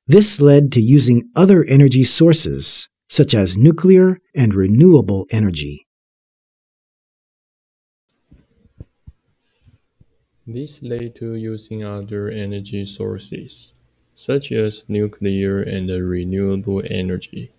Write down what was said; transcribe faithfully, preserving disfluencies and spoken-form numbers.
This led to using other energy sources, such as nuclear and renewable energy. This led to using other energy sources, such as nuclear and renewable energy.